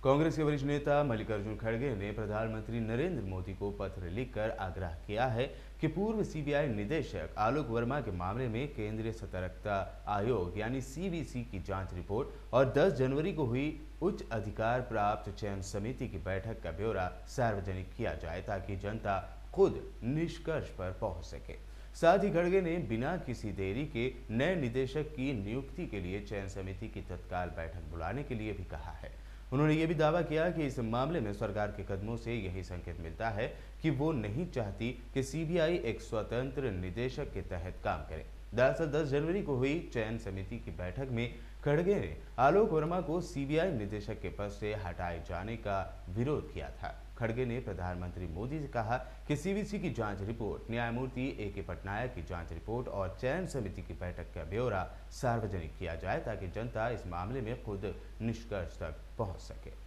कांग्रेस के वरिष्ठ नेता मल्लिकार्जुन खड़गे ने प्रधानमंत्री नरेंद्र मोदी को पत्र लिखकर आग्रह किया है कि पूर्व सीबीआई निदेशक आलोक वर्मा के मामले में केंद्रीय सतर्कता आयोग यानी सीवीसी की जांच रिपोर्ट और 10 जनवरी को हुई उच्च अधिकार प्राप्त चयन समिति की बैठक का ब्यौरा सार्वजनिक किया जाए ताकि जनता खुद निष्कर्ष पर पहुंच सके। साथ ही खड़गे ने बिना किसी देरी के नए निदेशक की नियुक्ति के लिए चयन समिति की तत्काल बैठक बुलाने के लिए भी कहा है। उन्होंने ये भी दावा किया कि इस मामले में सरकार के कदमों से यही संकेत मिलता है कि वो नहीं चाहती कि सीबीआई एक स्वतंत्र निदेशक के तहत काम करे। दरअसल 10 जनवरी को हुई चयन समिति की बैठक में खड़गे ने आलोक वर्मा को सीबीआई निदेशक के पद से हटाए जाने का विरोध किया था। खड़गे ने प्रधानमंत्री मोदी से कहा कि सीवीसी की जांच रिपोर्ट, न्यायमूर्ति ए.के. पटनायक की जांच रिपोर्ट और चयन समिति की बैठक का ब्यौरा सार्वजनिक किया जाए ताकि जनता इस मामले में खुद निष्कर्ष तक पहुंच सके।